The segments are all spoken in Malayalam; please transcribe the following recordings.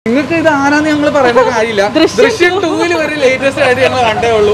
നിങ്ങൾക്ക് ഇത് ആരാന്ന് ഞങ്ങൾ പറയേണ്ട കാര്യമില്ല. ദൃശ്യം 2 വരെ ലേറ്റസ്റ്റ് ആയിട്ട് ഞങ്ങൾ കണ്ടേ ഉള്ളൂ.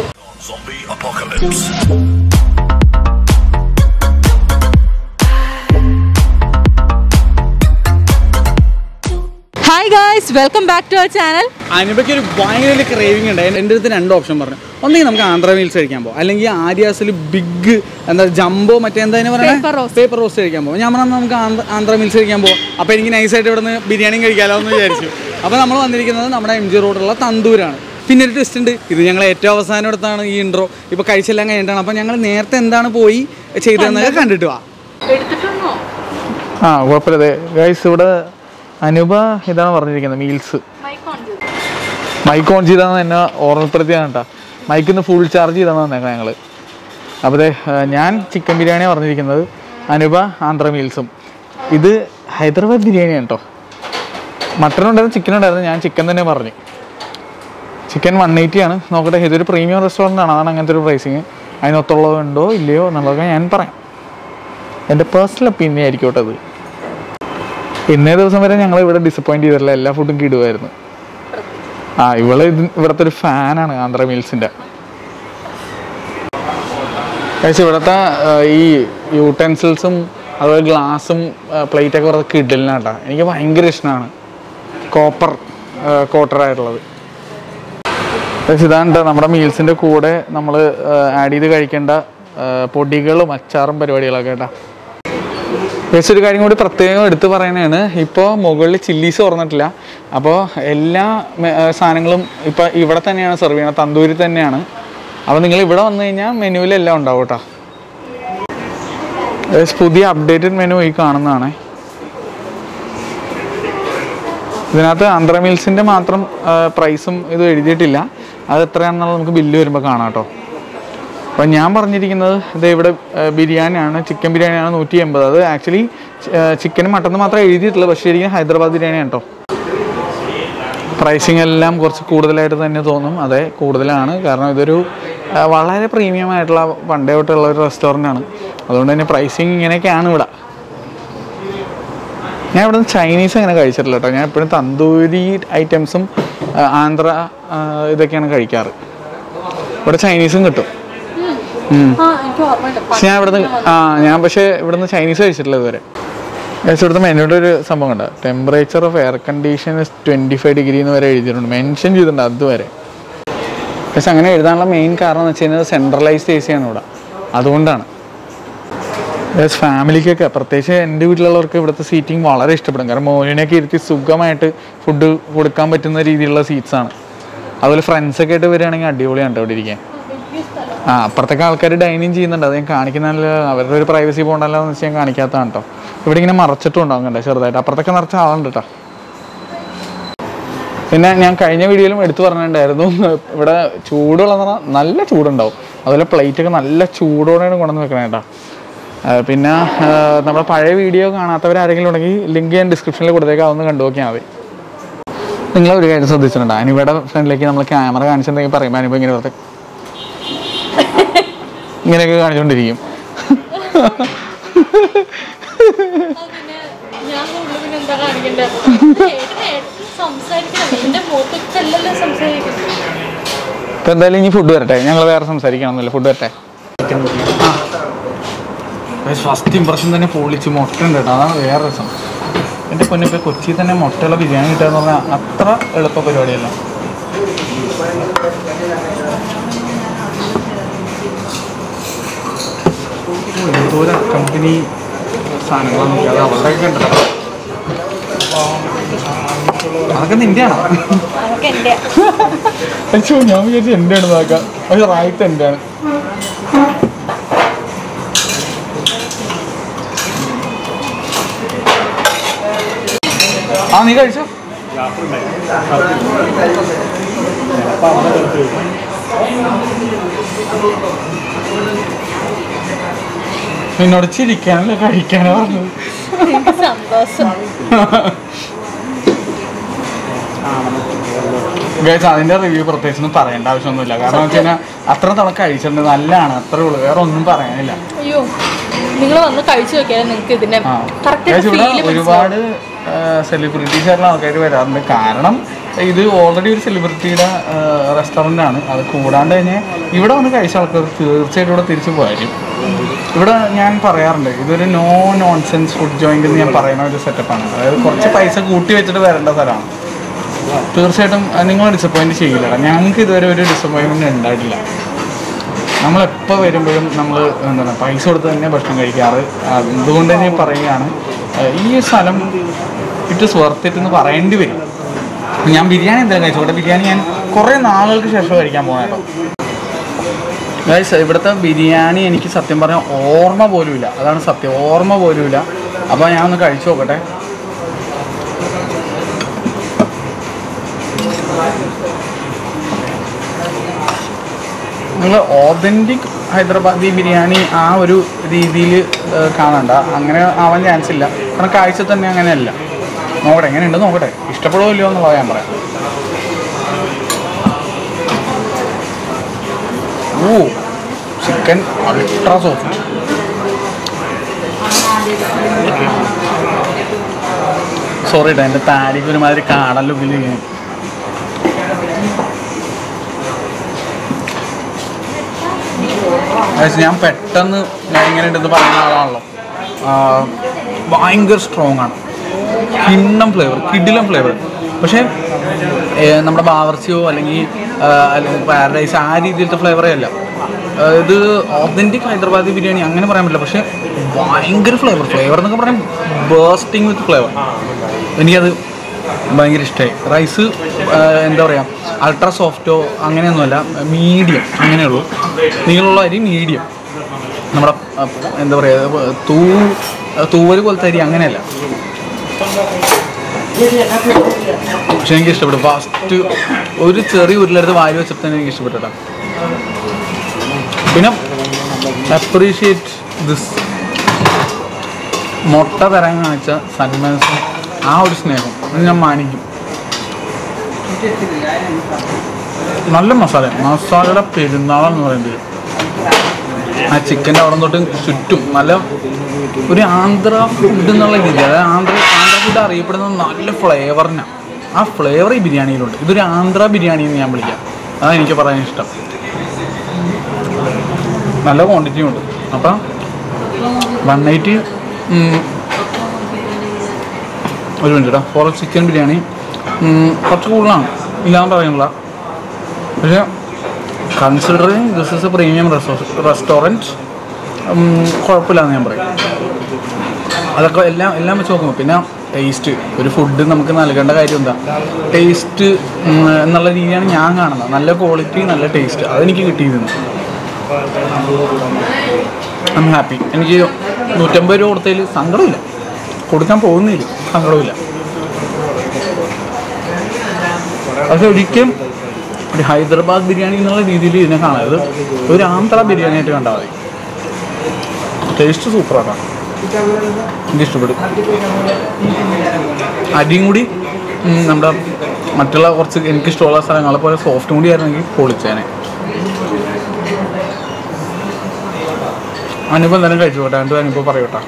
Hi guys, welcome back to our channel. അനുപയ്ക്ക് ഒരു ഭയങ്കര ക്രേവിംഗ് ഉണ്ട്. എൻ്റെ അടുത്ത് 2 ഓപ്ഷൻ പറഞ്ഞു. ഒന്നെങ്കിൽ നമുക്ക് ആന്ധ്ര മീൽസ് കഴിക്കാൻ പോകും, അല്ലെങ്കിൽ ആര്യാസിൽ ബിഗ് എന്താ ജംബോ മറ്റേ എന്താ പറയുക പേപ്പർ റോസ്റ്റ് കഴിക്കാൻ പോകും. ഞാൻ പറഞ്ഞാൽ നമുക്ക് ആന്ധ്ര മീൽസ് കഴിക്കാൻ പോകും. അപ്പോൾ എനിക്ക് നൈസായിട്ട് ഇവിടെ നിന്ന് ബിരിയാണിയും കഴിക്കാമല്ലോ എന്ന് വിചാരിച്ചു. അപ്പോൾ നമ്മൾ വന്നിരിക്കുന്നത് നമ്മുടെ MG റോഡുള്ള തന്തൂരാണ്. പിന്നെ ഒരു ട്വിസ്റ്റ് ഉണ്ട്. ഇത് ഞങ്ങൾ ഏറ്റവും അവസാനം എടുത്താണ് ഈ ഇൻട്രോ. ഇപ്പോൾ കഴിച്ചെല്ലാം കഴിഞ്ഞിട്ടാണ്. അപ്പോൾ ഞങ്ങൾ നേരത്തെ എന്താണ് പോയി ചെയ്തതെന്നൊക്കെ കണ്ടിട്ട് വാ. കുഴപ്പമില്ല ഗൈസ്. ഇവിടെ അനുപ ഇതാണ് പറഞ്ഞിരിക്കുന്നത്, മീൽസ് മൈക്ക് ഓൺ ചെയ്താന്ന് എന്നെ ഓർമ്മപ്പെടുത്തിയാണ് കേട്ടോ. മൈക്കിന്ന് ഫുൾ ചാർജ് ചെയ്താന്ന് തന്നേക്കാം ഞങ്ങൾ. അപ്പോൾ ഞാൻ ചിക്കൻ ബിരിയാണിയാണ് പറഞ്ഞിരിക്കുന്നത്, അനുപ ആന്ധ്ര മീൽസും. ഇത് ഹൈദരാബാദ് ബിരിയാണിയാണ് കേട്ടോ. മട്ടൺ ഉണ്ടായിരുന്നു, ചിക്കൻ ഉണ്ടായിരുന്നു. ഞാൻ ചിക്കൻ തന്നെ പറഞ്ഞു. ചിക്കൻ 180 ആണ്. നോക്കട്ടെ, ഇതൊരു പ്രീമിയം റെസ്റ്റോറൻ്റ് ആണ്, അതാണ് അങ്ങനത്തെ ഒരു പ്രൈസിങ്. അതിനൊത്തുള്ളതുണ്ടോ ഇല്ലയോ എന്നുള്ളതൊക്കെ ഞാൻ പറയാം. എൻ്റെ പേഴ്സണൽ ഒപ്പീനിയൻ ആയിരിക്കും കേട്ടോ അത്. ഇന്നേ ദിവസം വരെ ഞങ്ങൾ ഇവിടെ ഡിസപ്പോയിൻറ്റ് ചെയ്തിട്ടില്ല, എല്ലാ ഫുഡും കിടുമായിരുന്നു. ഇവിടുത്തെ ഒരു ഫാനാണ് ആന്ധ്ര മീൽസിൻ്റെ. കഴിച്ച് ഇവിടുത്തെ ഈ യൂട്ടൻസിൽസും അതുപോലെ ഗ്ലാസും പ്ലേറ്റൊക്കെ ഇവിടെ കിടലിനാണ് കേട്ടോ. എനിക്ക് ഭയങ്കര ഇഷ്ടമാണ് കോപ്പർ കോട്ടറായിട്ടുള്ളത്. ഇതാണ് നമ്മുടെ മീൽസിൻ്റെ കൂടെ നമ്മൾ ആഡ് ചെയ്ത് കഴിക്കേണ്ട പൊടികളും അച്ചാറും പരിപാടികളൊക്കെ കേട്ടോ. ഒരു കാര്യം കൂടി പ്രത്യേകം എടുത്ത് പറയുന്നതാണ്, ഇപ്പോൾ മുകളിൽ ചില്ലീസ് തുറന്നിട്ടില്ല. അപ്പോൾ എല്ലാ സാധനങ്ങളും ഇപ്പോൾ ഇവിടെ തന്നെയാണ് സെർവ് ചെയ്യുന്നത്, തന്തൂരിൽ തന്നെയാണ്. അപ്പോൾ നിങ്ങൾ ഇവിടെ വന്നു കഴിഞ്ഞാൽ മെനുവിലെല്ലാം ഉണ്ടാവും കേട്ടോ. പുതിയ അപ്ഡേറ്റഡ് മെനു ഈ കാണുന്നതാണ്. ഇതിനകത്ത് ആന്ധ്ര മീൽസിൻ്റെ മാത്രം പ്രൈസും ഇത് എഴുതിയിട്ടില്ല. അത് എത്രയാണെന്നുള്ളത് നമുക്ക് ബില്ല് വരുമ്പോൾ കാണാം കേട്ടോ. അപ്പോൾ ഞാൻ പറഞ്ഞിരിക്കുന്നത് ഇത് ഇവിടെ ബിരിയാണിയാണ്, ചിക്കൻ ബിരിയാണിയാണ് 180. അത് ആക്ച്വലി ചിക്കനും മട്ടനും മാത്രമേ എഴുതിയിട്ടുള്ളൂ, പക്ഷേ ശരിക്കും ഹൈദരാബാദ് ബിരിയാണിയാണ് കേട്ടോ. പ്രൈസിങ് എല്ലാം കുറച്ച് കൂടുതലായിട്ട് തന്നെ തോന്നും. അതെ, കൂടുതലാണ്. കാരണം ഇതൊരു വളരെ പ്രീമിയം ആയിട്ടുള്ള പണ്ടേ തൊട്ടുള്ള ഒരു റെസ്റ്റോറൻ്റ് ആണ്. അതുകൊണ്ട് തന്നെ പ്രൈസിങ് ഇങ്ങനെയൊക്കെയാണ് ഇവിടെ. ഞാൻ ഇവിടെ നിന്ന് ചൈനീസ് അങ്ങനെ കഴിച്ചിട്ടില്ല കേട്ടോ. ഞാൻ എപ്പോഴും തന്തൂരി ഐറ്റംസും ആന്ധ്ര ഇതൊക്കെയാണ് കഴിക്കാറ്. ഇവിടെ ചൈനീസും കിട്ടും. പക്ഷെ ഞാൻ പക്ഷേ ഇവിടുന്ന് ചൈനീസ് കഴിച്ചിട്ടില്ല ഇതുവരെ. ഇവിടുത്തെ മെനുയുടെ ഒരു സംഭവം കണ്ട, temperature of air condition 25 degree എന്ന് വരെ എഴുതിയിട്ടുണ്ട്, മെൻഷൻ ചെയ്തിട്ടുണ്ട് അതുവരെ. പക്ഷെ അങ്ങനെ എഴുതാനുള്ള മെയിൻ കാരണം എന്ന് വെച്ച് കഴിഞ്ഞാൽ സെൻട്രലൈസ്ഡ് AC ആണ് ഇവിടെ, അതുകൊണ്ടാണ്. ഫാമിലിക്കൊക്കെ, പ്രത്യേകിച്ച് എൻ്റെ വീട്ടിലുള്ളവർക്ക് ഇവിടുത്തെ സീറ്റിംഗ് വളരെ ഇഷ്ടപ്പെടും. കാരണം മോനിനെയൊക്കെ ഇരുത്തി സുഖമായിട്ട് ഫുഡ് കൊടുക്കാൻ പറ്റുന്ന രീതിയിലുള്ള സീറ്റ്സാണ്. അതുപോലെ ഫ്രണ്ട്സൊക്കെ ആയിട്ട് വരികയാണെങ്കിൽ അടിപൊളിയാണ് ഇവിടെ ഇരിക്കാൻ. അപ്പുറത്തൊക്കെ ആൾക്കാർ ഡൈനിങ് ചെയ്യുന്നുണ്ട്, അത് ഞാൻ കാണിക്കുന്നതല്ല, അവരുടെ ഒരു പ്രൈവസി പോകണ്ടല്ലോ എന്ന് വെച്ച് ഞാൻ കാണിക്കാത്തതാണ് കേട്ടോ. ഇവിടെ ഇങ്ങനെ മറച്ചിട്ടും ഉണ്ടാവും കണ്ടേ ചെറുതായിട്ട്, അപ്പുറത്തൊക്കെ നിറച്ച ആളുണ്ട് കേട്ടോ. പിന്നെ ഞാൻ കഴിഞ്ഞ വീഡിയോയിലും എടുത്തു പറഞ്ഞിട്ടുണ്ടായിരുന്നു, ഇവിടെ ചൂടുള്ളതെന്ന് പറഞ്ഞാൽ നല്ല ചൂടുണ്ടാവും. അതുപോലെ പ്ലേറ്റൊക്കെ നല്ല ചൂടോടെയാണ് കൊണ്ടുവന്ന് വെക്കണേ കേട്ടോ. പിന്നെ നമ്മുടെ പഴയ വീഡിയോ കാണാത്തവരാരെങ്കിലും ഉണ്ടെങ്കിൽ ലിങ്ക് ഞാൻ ഡിസ്ക്രിപ്ഷനിൽ കൊടുത്തേക്കാം, അതൊന്ന് കണ്ടു നോക്കിയാൽ മതി. നിങ്ങളൊരു കാര്യം ശ്രദ്ധിച്ചിട്ടുണ്ടോ, അനുപയുടെ ഫ്രണ്ടിലേക്ക് നമ്മൾ ക്യാമറ കാണിച്ചിട്ടുണ്ടെങ്കിൽ പറയുമ്പോൾ അനുപ ഇങ്ങനെ വെറുതെ ഇങ്ങനെയൊക്കെ കാണിച്ചുകൊണ്ടിരിക്കും. ഇപ്പം എന്തായാലും ഇനി ഫുഡ് വരട്ടെ, ഞങ്ങൾ വേറെ സംസാരിക്കണമെന്നില്ല, ഫുഡ് വരട്ടെ. ഫസ്റ്റ് ഇംപ്രഷൻ തന്നെ പൊളിച്ച് മുട്ട ഉണ്ട് കേട്ടോ, അതാണ് വേറെ രസം. എൻ്റെ പൊന്നിപ്പോൾ കൊച്ചിയിൽ തന്നെ മുട്ടയുള്ള ബിരിയാണി കിട്ടുക എന്ന് പറഞ്ഞാൽ അത്ര എളുപ്പ പരിപാടിയല്ല. എന്തോര കമ്പനി സാധനങ്ങളാണ് നോക്കിയത്, അവരുടെയൊക്കെ ഉണ്ടല്ലോ. അതൊക്കെ നിൻ്റെയാണോ? അയ്യോ, ഞാൻ വിചാരിച്ചു എൻ്റെ ആണ് നോക്കാം. പക്ഷെ റായത്ത് എൻ്റെ ആണ്. നീ കഴിച്ചോ? എന്നോട് ചിരിക്കാനല്ല കഴിക്കാനോ പറഞ്ഞത്. ഗൈസ്, അതിന്റെ റിവ്യൂ പ്രത്യേകിച്ചൊന്നും പറയേണ്ട ആവശ്യമൊന്നുമില്ല. കാരണം വെച്ച് കഴിഞ്ഞാൽ അത്ര തവണ കഴിച്ചിട്ടുണ്ട്, നല്ലതാണ്, അത്രേ ഉള്ളൂ, വേറെ ഒന്നും പറയാനില്ല. നിങ്ങൾ വന്ന് കഴിച്ചു നോക്കിയാൽ നിങ്ങൾക്ക് ഇതിന്റെ ഒരുപാട് സെലിബ്രിറ്റീസായിട്ടുള്ള ആൾക്കാർ വരാറുണ്ട്. കാരണം ഇത് ഓൾറെഡി ഒരു സെലിബ്രിറ്റിയുടെ റെസ്റ്റോറൻ്റാണ്. അത് കൂടാണ്ട് തന്നെ ഇവിടെ വന്ന് കഴിച്ച ആൾക്കാർ തീർച്ചയായിട്ടും ഇവിടെ തിരിച്ചു പോയാലും ഇവിടെ ഞാൻ പറയാറുണ്ട് ഇതൊരു നോ നോൺസെൻസ് ഫുഡ് ജോയിൻ്റ് എന്ന് ഞാൻ പറയുന്ന ഒരു സെറ്റപ്പാണ്. അതായത് കുറച്ച് പൈസ കൂട്ടി വെച്ചിട്ട് വരേണ്ട സ്ഥലമാണ്. തീർച്ചയായിട്ടും നിങ്ങൾ ഡിസപ്പോയിൻറ്റ് ചെയ്യില്ല. ഞങ്ങൾക്ക് ഇതുവരെ ഒരു ഡിസപ്പോയിൻമെൻറ്റ് ഉണ്ടായിട്ടില്ല. നമ്മളെപ്പോൾ വരുമ്പോഴും നമ്മൾ എന്താണ് പൈസ കൊടുത്ത് തന്നെ ഭക്ഷണം കഴിക്കാറ്. അതുകൊണ്ട് തന്നെ പറയുകയാണ് ഈ സ്ഥലം ഇറ്റ് ഇസ് വർത്ത് ഇറ്റ് എന്ന് പറയേണ്ടി വരും. ഞാൻ ബിരിയാണി എന്തായാലും കഴിച്ചോട്ടെ. ബിരിയാണി ഞാൻ കുറേ നാളുകൾക്ക് ശേഷം കഴിക്കാൻ പോകണം കേട്ടോ. ഗൈസ് ഇവിടുത്തെ ബിരിയാണി എനിക്ക് സത്യം പറഞ്ഞാൽ ഓർമ്മ പോലുമില്ല. അതാണ് സത്യം, ഓർമ്മ പോലുമില്ല. അപ്പോൾ ഞാൻ ഒന്ന് കഴിച്ചു നോക്കട്ടെ. നിങ്ങൾ ഓതൻറ്റിക് ഹൈദരാബാദി ബിരിയാണി ആ ഒരു രീതിയിൽ കാണണ്ട, അങ്ങനെ ആവാൻ ചാൻസ് ഇല്ല. കാരണം കാഴ്ച തന്നെ അങ്ങനെയല്ല. നോക്കട്ടെ എങ്ങനെയുണ്ട് നോക്കട്ടെ, ഇഷ്ടപ്പെടുമോ ഇല്ലയോ എന്നുള്ളത് ഞാൻ പറയാം. Oh chicken ultra soft. Sorry കേട്ടോ, എൻ്റെ താടിക്ക് ഒരുമാതിരി കാടൻ ലുക്കിൽ ഇങ്ങനെ. ഞാൻ പെട്ടെന്ന് എങ്ങനെയുണ്ടെന്ന് പറയുന്ന ആളാണല്ലോ. ഭയങ്കര സ്ട്രോങ് ആണ്, കിടിലം ഫ്ലേവർ. പക്ഷേ നമ്മുടെ ബാവർച്ചിയോ അല്ലെങ്കിൽ പാരഡൈസ് ആ രീതിയിലത്തെ ഫ്ലേവറേ അല്ല. ഇത് ഓതൻറ്റിക് ഹൈദരാബാദി ബിരിയാണി അങ്ങനെ പറയാൻ പറ്റില്ല. പക്ഷേ ഭയങ്കര ഫ്ലേവർ എന്നൊക്കെ പറയാൻ ബേസ്റ്റിംഗ് വിത്ത് ഫ്ലേവർ. എനിക്കത് ഭയങ്കര ഇഷ്ടമായി. റൈസ് എന്താ പറയുക, അൾട്രാ സോഫ്റ്റോ അങ്ങനെയൊന്നുമല്ല, മീഡിയം അങ്ങനെയുള്ളൂ. നീളമുള്ള അരി മീഡിയം, നമ്മുടെ എന്താ പറയുക തൂവൽ പോലത്തെ അരി അങ്ങനെയല്ല. പക്ഷെ എനിക്ക് ഇഷ്ടപ്പെട്ടു. ഫസ്റ്റ് ഒരു ചെറിയ ഉരുളെടുത്ത് വാരി വെച്ചിട്ട് തന്നെ എനിക്ക് ഇഷ്ടപ്പെട്ടു. പിന്നെ അപ്രീഷിയേറ്റ് ദിസ് മുട്ട തരാൻ കാണിച്ച സന്മനസ്സും ആ ഒരു സ്നേഹം അത് ഞാൻ മാനിക്കും. നല്ല മസാലയുടെ പെരുന്നാളെന്ന് പറയുന്നത്. ആ ചിക്കൻ്റെ അവിടെ തൊട്ട് ചുറ്റും നല്ല ഒരു ആന്ധ്ര ഫുഡ് എന്നുള്ള രീതി, അതായത് ആന്ധ്ര ഫുഡ് അറിയപ്പെടുന്നത് നല്ല ഫ്ലേവറിനാണ്. ആ ഫ്ലേവർ ഈ ബിരിയാണിയിലുണ്ട്. ഇതൊരു ആന്ധ്ര ബിരിയാണി എന്ന് ഞാൻ വിളിക്കാം. അതാണ് എനിക്ക് പറയാൻ ഇഷ്ടം. നല്ല ക്വാണ്ടിറ്റിയും ഉണ്ട്. അപ്പം 180 ഒരു മിനിറ്റ് കേട്ടോ. ഫോർ ചിക്കൻ ബിരിയാണി കുറച്ച് കൂടുതലാണ്, ഇല്ലാന്ന് പറയുന്നില്ല. പക്ഷേ considering this is a premium restaurant കുഴപ്പമില്ലാന്ന് ഞാൻ പറയും. അതൊക്കെ എല്ലാം വെച്ച് നോക്കുമ്പോൾ പിന്നെ ടേസ്റ്റ്, ഒരു ഫുഡ് നമുക്ക് നൽകേണ്ട കാര്യം എന്താ, ടേസ്റ്റ് എന്നുള്ള രീതിയാണ് ഞാൻ കാണുന്നത്. നല്ല ക്വാളിറ്റി, നല്ല ടേസ്റ്റ്, അതെനിക്ക് കിട്ടിയിരുന്നു. I'm happy. എനിക്ക് 150 രൂപ കൊടുത്തതിൽ സങ്കടമില്ല, കൊടുക്കാൻ പോകുന്നില്ല, സങ്കടമില്ല. പക്ഷെ ഒരിക്കലും ഒരു ഹൈദരാബാദ് ബിരിയാണി എന്നുള്ള രീതിയിൽ ഇതിനെ കാണരുത്. ഒരു ആന്ധ്ര ബിരിയാണി ആയിട്ട് കണ്ടാൽ മതി. ടേസ്റ്റ് സൂപ്പറാണ്, എനിക്കിഷ്ടപ്പെടും. അരിയും കൂടി നമ്മുടെ മറ്റുള്ള കുറച്ച് എനിക്കിഷ്ടമുള്ള സ്ഥലങ്ങളെ പോലെ സോഫ്റ്റും കൂടി ആയിരുന്നെങ്കിൽ പൊളിച്ചേനെ. അനുഭവം തന്നെ കഴിച്ചു പോട്ടെ, എൻ്റെ അനുഭവം പറയൂട്ടാ.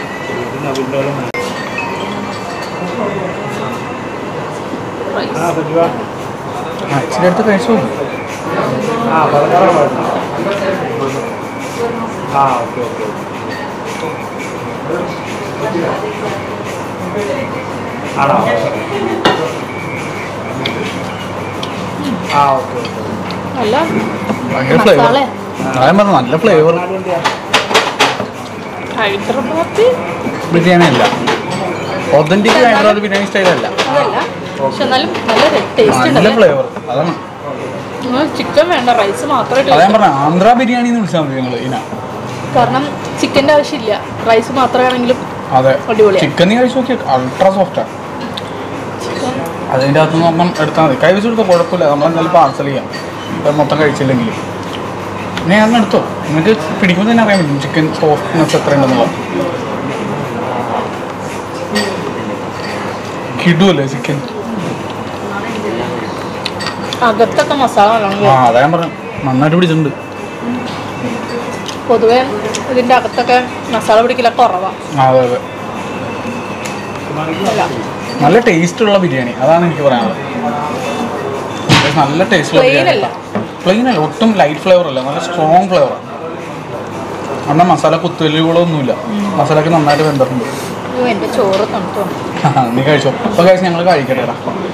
ഇച്ചിരി അടുത്ത് കഴിച്ചു പോകും. ഭയങ്കര ഫ്ലേവർ, ഞാൻ പറഞ്ഞു നല്ല ഫ്ലേവർ. ഹൈദരാബാദ് ബിരിയാണി അല്ല, ഒതന്റിക് ഹൈദരാബാദ് ബിരിയാണി സ്റ്റൈലല്ല, നല്ല ഫ്ലേവർ. അതാണ് ചിക്കൻ വേണ്ട, റൈസ് മാത്രമേ. അതാ പറഞ്ഞ ആന്ധ്ര ബിരിയാണി എന്ന് വിളിച്ചാൽ മതി നിങ്ങൾ ഇതിനാ. കാരണം ചിക്കൻ്റെ ആവശ്യമില്ല, റൈസ് മാത്രമാണെങ്കിലും. അതെ, ചിക്കൻ കഴിച്ചു നോക്കിയാൽ അൾട്രാ സോഫ്റ്റാണ്. അതിൻ്റെ അകത്ത് നോക്കണം എടുത്താൽ മതി. കൈ വെച്ച് കൊടുത്താൽ കുഴപ്പമില്ല, നമ്മളെന്തായാലും പാർസൽ ചെയ്യാം മൊത്തം കഴിച്ചില്ലെങ്കിൽ. പിന്നെ ഞാൻ എടുത്തോ, നിങ്ങൾക്ക് പിടിക്കുമ്പോൾ തന്നെ അറിയാൻ പറ്റും ചിക്കൻ സോഫ്റ്റ്നെസ് എത്ര ഉണ്ടെന്നുള്ളത്. കിടുമല്ലേ ചിക്കൻ, അകത്തൊക്കെ മസാല. അതാ ഞാൻ പറഞ്ഞു, നന്നായിട്ട് പിടിച്ചിട്ടുണ്ട്. പൊതുവെ ഇതിൻ്റെ അകത്തൊക്കെ മസാല പിടിക്കലൊക്കെ കുറവാണ്. അതെ അതെ. നല്ല ടേസ്റ്റുള്ള ബിരിയാണി, അതാണ് എനിക്ക് പറയാനുള്ളത്. നല്ല ടേസ്റ്റുള്ള ബിരിയാണി, പ്ലെയിൻ അല്ല, ഒട്ടും ലൈറ്റ് ഫ്ലേവർ അല്ല, നല്ല സ്ട്രോങ് ഫ്ലേവറാണ്. എന്നാൽ മസാല കുത്തുവല്ലുകളൊന്നുമില്ല, മസാലയൊക്കെ നന്നായിട്ട് വെന്തിട്ടുണ്ട്. നീ കഴിച്ചോ. അപ്പോൾ ഗൈസ് ഞങ്ങൾ കഴിക്കട്ടെ.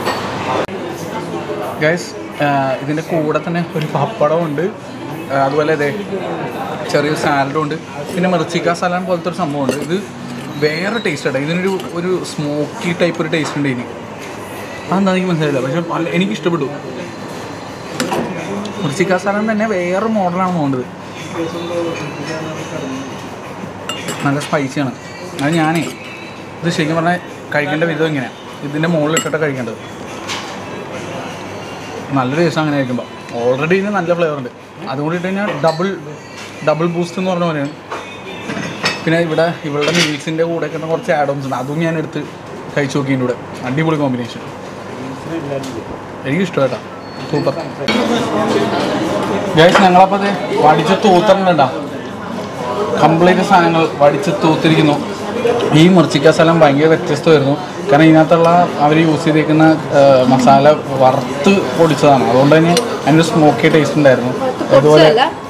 ഗൈസ് ഇതിൻ്റെ കൂടെ തന്നെ ഒരു പപ്പടം ഉണ്ട്, അതുപോലെ അതെ ചെറിയൊരു സാലഡും ഉണ്ട്, പിന്നെ മിർച്ചിക്ക സലാഡ് പോലത്തെ ഒരു സംഭവമുണ്ട്. ഇത് വേറെ ടേസ്റ്റ് ആട്ടോ, ഇതിനൊരു സ്മോക്കി ടൈപ്പ് ഒരു ടേസ്റ്റ് ഉണ്ട് ഇതിന്. അതെന്താ എനിക്ക് മനസ്സിലായില്ല, പക്ഷെ എനിക്ക് ഇഷ്ടപ്പെട്ടു. മിർച്ചിക്ക സലാഡ് തന്നെ വേറെ മോഡലാണ് തോന്നുന്നത്, നല്ല സ്പൈസിയാണ്. അത് ഞാനേ ഇത് ശരിക്കും പറഞ്ഞാൽ കഴിക്കേണ്ട വിധം ഇങ്ങനെയാണ്, ഇതിൻ്റെ മുകളിൽ ഇട്ടിട്ട് കഴിക്കേണ്ടത്. നല്ല ടേസ്റ്റ് അങ്ങനെ കഴിക്കുമ്പോൾ. ഓൾറെഡി ഇതിന് നല്ല ഫ്ലേവർ ഉണ്ട്, അതുകൊണ്ട് ഇട്ട് കഴിഞ്ഞാൽ ഡബിൾ ബൂസ്റ്റ് എന്ന് പറഞ്ഞ പോലെയാണ്. പിന്നെ ഇവളുടെ മീൽസിൻ്റെ കൂടെ ഒക്കെ കുറച്ച് ആഡ് ഓൺസ് ഉണ്ട്, അതും ഞാൻ എടുത്ത് കഴിച്ചു നോക്കിയതിൻ്റെ കൂടെ. അടിപൊളി കോമ്പിനേഷൻ, എനിക്കിഷ്ടം കേട്ടോ, സൂപ്പർ. ഗൈസ് ഞങ്ങളപ്പോൾ അത് വടിച്ച് തൂത്തിട്ടുണ്ടാ, കംപ്ലീറ്റ് സാധനങ്ങൾ വടിച്ച് തൂത്തിരിക്കുന്നു. ഈ മിർച്ചിക്ക സ്ഥലം ഭയങ്കര വ്യത്യസ്തമായിരുന്നു, കാരണം ഇതിനകത്തുള്ള അവർ യൂസ് ചെയ്തേക്കുന്ന മസാല വറുത്ത് പൊടിച്ചതാണ്, അതുകൊണ്ട് തന്നെ അതിൻ്റെ സ്മോക്കി ടേസ്റ്റ് ഉണ്ടായിരുന്നു. അതുപോലെ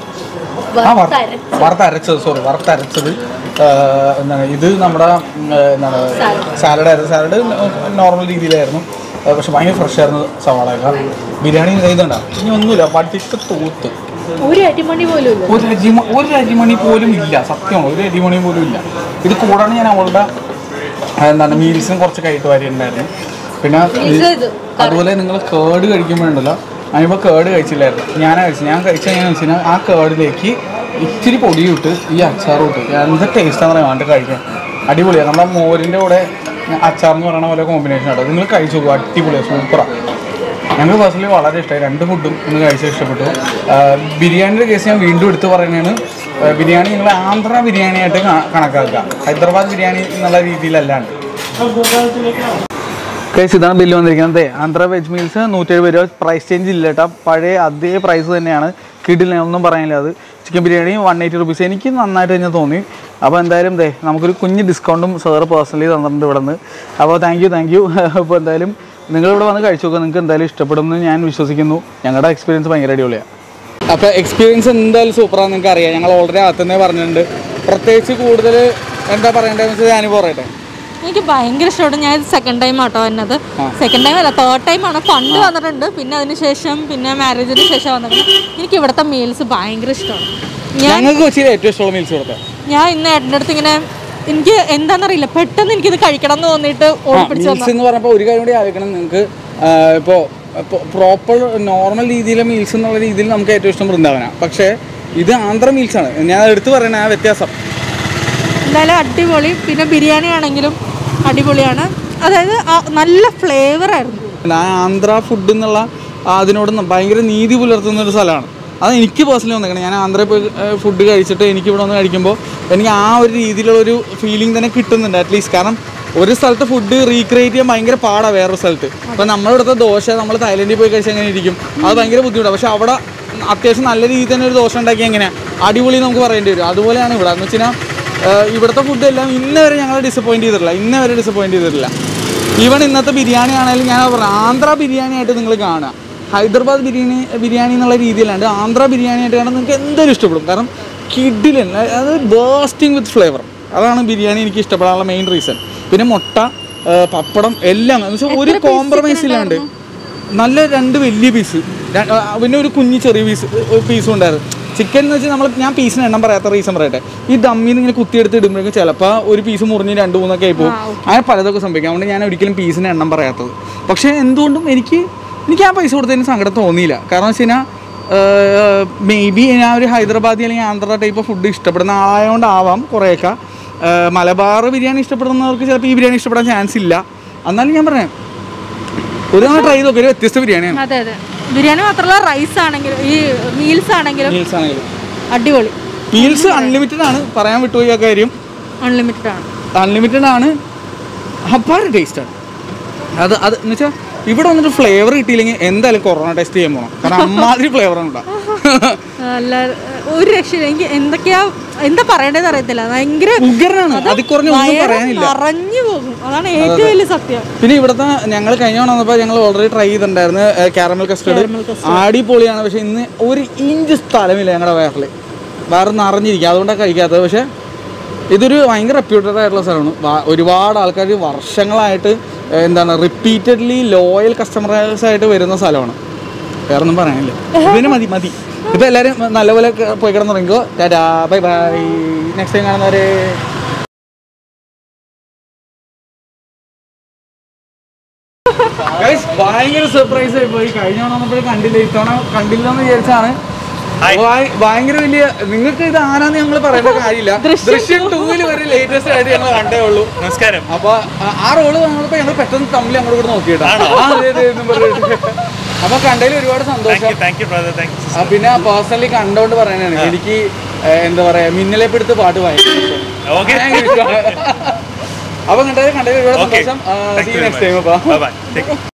വറുത്തരച്ചത് എന്താണ് ഇത് നമ്മുടെ എന്താണ് സാലഡ് നോർമൽ രീതിയിലായിരുന്നു, പക്ഷെ ഭയങ്കര ഫ്രഷ് ആയിരുന്നു സവാളയൊക്കെ. ബിരിയാണി ഇതുണ്ടാ ഇനി ഒന്നുമില്ല, വടിക്ക് തൂത്ത് ഒരു അരിമണി പോലും ഇല്ല, സത്യമാണ്, ഒരു അരിമണി പോലും ഇല്ല. ഇത് കൂടാണ്ട് ഞാൻ അവളുടെ എന്താണ് മീൽസിനും കുറച്ച് കയറ്റ് വാരിയിട്ടുണ്ടായിരുന്നു. പിന്നെ അതുപോലെ നിങ്ങൾ കേട് കഴിക്കുമ്പോഴുണ്ടല്ലോ, അതിപ്പോൾ കേട് കഴിച്ചില്ലായിരുന്നു, ഞാൻ കഴിച്ച എങ്ങനെയാണെന്ന് വെച്ച് കഴിഞ്ഞാൽ ആ കേടിലേക്ക് ഇച്ചിരി പൊടിയിട്ട് ഈ അച്ചാറും ഇട്ട് എന്ത് ടേസ്റ്റാണെന്ന് പറയാൻ വേണ്ടി കഴിക്കാൻ അടിപൊളിയാണ്. നമ്മുടെ മോരിൻ്റെ കൂടെ അച്ചാറെന്ന് പറയുന്ന പോലെ കോമ്പിനേഷൻ ആണ്. നിങ്ങൾ കഴിച്ചു നോക്കുക, അടിപൊളിയാണ്, സൂപ്പറാണ്. ഞങ്ങൾ പേഴ്സണലി വളരെ ഇഷ്ടമായി, രണ്ട് ഫുഡും ഇന്ന് കഴിച്ച് ഇഷ്ടപ്പെട്ടു. ബിരിയാണിയുടെ കേസ് ഞാൻ വീണ്ടും എടുത്ത് പറയുന്നതാണ്, ബിരിയാണി നിങ്ങൾ ആന്ധ്ര ബിരിയാണിയായിട്ട് കണക്കാക്കുക, ഹൈദരാബാദ് ബിരിയാണി എന്നുള്ള രീതിയിലല്ലാണ്ട്. കേസ് ഇതാണ് ബില്ല് വന്നിരിക്കുന്നത്. ആന്ധ്ര വെജ് മീൽസ് 170 രൂപ, പ്രൈസ് ചേഞ്ച് ഇല്ല കേട്ടോ, പഴയ അതേ പ്രൈസ് തന്നെയാണ്, കിടില്ല, ഒന്നും പറയാനില്ല. അത് ചിക്കൻ ബിരിയാണി 180 റുപ്പീസ്, എനിക്ക് നന്നായിട്ട് തന്നെ തോന്നി. അപ്പോൾ എന്തായാലും നമുക്കൊരു കുഞ്ഞ് ഡിസ്കൗണ്ടും സാറ് പേഴ്സണലി തന്നിട്ടുണ്ട് ഇവിടെ നിന്ന്. അപ്പോൾ താങ്ക് യു. അപ്പോൾ എന്തായാലും നിങ്ങളിവിടെ വന്ന് കഴിച്ചു നോക്കുക, നിങ്ങൾക്ക് എന്തായാലും ഇഷ്ടപ്പെടുമെന്ന് ഞാൻ വിശ്വസിക്കുന്നു. ഞങ്ങളുടെ എക്സ്പീരിയൻസ് ഭയങ്കര അടിപൊളിയാണ്. അപ്പോൾ എക്സ്പീരിയൻസ് എന്തായാലും സൂപ്പറാണെന്ന് നിങ്ങൾക്ക് അറിയാം, ഞങ്ങൾ ഓൾറെഡി അകത്തുനിന്നേ പറഞ്ഞിട്ടുണ്ട്. പ്രത്യേകിച്ച് കൂടുതൽ എന്താ പറയേണ്ടതെന്ന് വെച്ചാൽ ഞാനിപ്പോൾ പറയട്ടെ. എനിക്ക് ഭയങ്കര ഇഷ്ടപ്പെട്ടു. ഞാൻ സെക്കൻഡ് ടൈം ആട്ടോ വന്നത്, സെക്കൻഡ് ടൈം അല്ല തേർഡ് ടൈമാണ്. പണ്ട് വന്നിട്ടുണ്ട്, പിന്നെ അതിനുശേഷം പിന്നെ മാരേജിന് ശേഷം വന്നിട്ടുണ്ട്. എനിക്ക് ഇവിടുത്തെ മീൽസ് ഭയങ്കര ഇഷ്ടമാണ്. ഞങ്ങൾക്ക് കൊച്ചിയിലെ ഏറ്റവും ഇഷ്ടമുള്ള മീൽസ് ഇവിടുത്തെ. ഞാൻ ഇന്ന് ഏട്ടൻ്റെ അടുത്ത് ഇങ്ങനെ എനിക്ക് എന്താണെന്നറിയില്ല, പെട്ടെന്ന് എനിക്കിത് കഴിക്കണം എന്ന് തോന്നിയിട്ട് ഓടിപ്പിടിച്ചു. മീൽസ് എന്ന് പറഞ്ഞപ്പോൾ ഒരു കാര്യം കൂടി ആലോചിക്കണം നിങ്ങൾക്ക്. ഇപ്പോൾ പ്രോപ്പർ നോർമൽ രീതിയിലെ മീൽസ് എന്നുള്ള രീതിയിൽ നമുക്ക് ഏറ്റവും ഇഷ്ടം വൃന്ദാവനാണ്, പക്ഷേ ഇത് ആന്ധ്ര മീൽസാണ്. ഞാൻ എടുത്ത് പറയണ ആ വ്യത്യാസം. എന്തായാലും അടിപൊളി. പിന്നെ ബിരിയാണി ആണെങ്കിലും അടിപൊളിയാണ്, അതായത് നല്ല ഫ്ലേവറായിരുന്നു. ആന്ധ്ര ഫുഡ് എന്നുള്ള അതിനോട് ഭയങ്കര നീതി പുലർത്തുന്ന ഒരു സ്ഥലമാണ്. അത് എനിക്ക് പേഴ്സണലി വന്നേക്കണം. ഞാൻ ആന്ധ്രയിൽ പോയി ഫുഡ് കഴിച്ചിട്ട് എനിക്ക് ഇവിടെ വന്ന് കഴിക്കുമ്പോൾ എനിക്ക് ആ ഒരു രീതിയിലുള്ളൊരു ഫീലിംഗ് തന്നെ കിട്ടുന്നുണ്ട് അറ്റ്ലീസ്റ്റ്. കാരണം ഒരു സ്ഥലത്ത് ഫുഡ് റീക്രിയേറ്റ് ചെയ്യാൻ ഭയങ്കര പാടാണ് വേറൊരു സ്ഥലത്ത്. അപ്പോൾ നമ്മളിവിടുത്തെ ദോശ നമ്മൾ തായ്ലൻഡിൽ പോയി കഴിച്ചാൽ എങ്ങനെ ഇരിക്കും, അത് ഭയങ്കര ബുദ്ധിമുട്ടാണ്. പക്ഷേ അവിടെ അത്യാവശ്യം നല്ല രീതിയിൽ തന്നെ ഒരു ദോശ ഉണ്ടാക്കി എങ്ങനെയാണ് അടിപൊളി നമുക്ക് പറയേണ്ടി വരും. അതുപോലെയാണ് ഇവിടെ എന്ന് വെച്ച് കഴിഞ്ഞാൽ ഇവിടുത്തെ ഫുഡ് എല്ലാം ഇന്ന് വരെ ഞങ്ങളെ ഡിസപ്പോയിൻറ്റ് ചെയ്തിട്ടില്ല. ഈവൺ ഇന്നത്തെ ബിരിയാണി ആണെങ്കിലും ഞാൻ പറയാം, ആന്ധ്ര ബിരിയാണി ആയിട്ട് നിങ്ങൾ കാണുക. ഹൈദരാബാദ് ബിരിയാണി എന്നുള്ള രീതിയിലാണ്ട് ആന്ധ്ര ബിരിയാണി ആയിട്ട് കാണാൻ നിങ്ങൾക്ക് എന്തായാലും ഇഷ്ടപ്പെടും. കാരണം കിഡിലൻ, അത് ബേസ്റ്റിംഗ് വിത്ത് ഫ്ലേവർ. അതാണ് ബിരിയാണി എനിക്ക് ഇഷ്ടപ്പെടാനുള്ള മെയിൻ റീസൺ. പിന്നെ മുട്ട, പപ്പടം എല്ലാം എന്ന് വെച്ചാൽ ഒരു കോംപ്രമൈസ് ഇല്ലാണ്ട് നല്ല 2 വലിയ പീസ്, പിന്നെ ഒരു കുഞ്ഞ് ചെറിയ പീസും ഉണ്ടായിരുന്നു. ചിക്കൻ എന്ന് വെച്ചാൽ ഞാൻ പീസിന് എണ്ണം പറയാത്ത റീസൺ പറയട്ടെ, ഈ ദമ്മിന്ന് ഇങ്ങനെ കുത്തിയെടുത്ത് ഇടുമ്പോഴേക്കും ചിലപ്പോൾ ഒരു പീസ് മുറിഞ്ഞ് 2-3 ആയി പോകും, അങ്ങനെ പലതൊക്കെ സംഭവിക്കും. അതുകൊണ്ട് ഞാൻ ഒരിക്കലും പീസിന് എണ്ണം പറയാത്തത്. പക്ഷേ എന്തുകൊണ്ടും എനിക്ക് ആ പൈസ കൊടുത്തതിന് സങ്കടം തോന്നിയില്ല. കാരണം വെച്ച് കഴിഞ്ഞാൽ മേ ബി ഞാൻ ഒരു ഹൈദരാബാദി അല്ലെങ്കിൽ ആന്ധ്ര ടൈപ്പ് ഓഫ് ഫുഡ് ഇഷ്ടപ്പെടുന്ന ആളായതുകൊണ്ടാവാം കുറേയൊക്കെ. മലബാർ ബിരിയാണി ഇഷ്ടപ്പെടുന്നവർക്ക് ചിലപ്പോൾ ഈ ബിരിയാണി ഇഷ്ടപ്പെടാൻ ചാൻസ് ഇല്ല. എന്നാലും ഞാൻ പറയാം, ഒരു തവണ ട്രൈ ചെയ്ത് നോക്കി, ഒരു വ്യത്യസ്ത ബിരിയാണിയാണ്. അതെ ബിരിയാണി മാത്രമല്ല, റൈസ് ആണെങ്കിലും ഈ മീൽസ് ആണെങ്കിലും അടിപൊളി. മീൽസ് അൺലിമിറ്റഡ് ആണ്, പറയാൻ വിട്ടുപോയി ആ കാര്യം. അൺലിമിറ്റഡ് ആണ്, അപ്പാറ് ടേസ്റ്റാണ്. എന്ന് വെച്ചാൽ ഇവിടെ വന്നിട്ട് ഫ്ലേവർ കിട്ടിയില്ലെങ്കിൽ എന്തായാലും കൊറോണ ടെസ്റ്റ് ചെയ്യാൻ പോകണം. കാരണം അമ്മാതിരി ഫ്ലേവറാണ് ഇവിടെ. അല്ല ഒരു രക്ഷയില്ല. എനിക്ക് എന്താ പറയേണ്ടതെന്ന് അറിയത്തില്ല. ഭയങ്കര അറിഞ്ഞു പോകും. അതാണ് ഏറ്റവും വലിയ സത്യം. പിന്നെ ഇവിടുത്തെ ഞങ്ങൾ കഴിഞ്ഞ വന്നപ്പോൾ ഞങ്ങൾ ഓൾറെഡി ട്രൈ ചെയ്തിട്ടുണ്ടായിരുന്നു കാരമൽ കസ്റ്റർഡ്. അടിപൊളിയാണ്. പക്ഷെ ഇന്ന് 1 ഇഞ്ച് സ്ഥലമില്ല ഞങ്ങളുടെ വയറിൽ. വേറെ നിറഞ്ഞിരിക്കുക, അതുകൊണ്ടാണ് കഴിക്കാത്തത്. പക്ഷെ ഇതൊരു ഭയങ്കര റെപ്യൂട്ടഡ് ആയിട്ടുള്ള സ്ഥലമാണ്. ഒരുപാട് ആൾക്കാർ വർഷങ്ങളായിട്ട് റിപ്പീറ്റഡ്ലി ലോയൽ കസ്റ്റമേഴ്സായിട്ട് വരുന്ന സ്ഥലമാണ്. വേറെ ഒന്നും പറയാനില്ല. ഇതിന് മതി. ഇപ്പൊ എല്ലാരും നല്ലപോലെ പോയി കിടന്നുറങ്ങിക്കോ. Tata, bye bye, next time കാണുന്നവരെ. ഭയങ്കര സർപ്രൈസ് ആയി പോയി. കഴിഞ്ഞ വന്നപ്പോഴും കണ്ടില്ല, ഇത്തവണ കണ്ടില്ലെന്ന് വിചാരിച്ചാണ്. ഭയങ്കര വലിയ, നിങ്ങൾക്ക് ഇത് ആരാന്ന് ഞങ്ങൾ പറയേണ്ട കാര്യമില്ല. ദൃശ്യം 2 വരെ ലേറ്റസ്റ്റ് ആയിട്ട് ഞങ്ങൾ കണ്ടേ ഉള്ളൂ. നമസ്കാരം. അപ്പൊ ആ റോള് വന്നപ്പോ ഞങ്ങൾ പെട്ടെന്ന് തമ്മിൽ അങ്ങോട്ട് കൂടെ നോക്കിയിട്ടാണ്. അപ്പൊ കണ്ടതിൽ ഒരുപാട് സന്തോഷം. പിന്നെ പേഴ്സണലി കണ്ടോണ്ട് പറയാനാണ് എനിക്ക് എന്താ പറയാ, മിന്നലെ പിടുത്ത് പാട്ട് ഭയങ്കര ഇഷ്ടം. അപ്പൊ കണ്ടതിൽ ഒരുപാട് സന്തോഷം. Next time.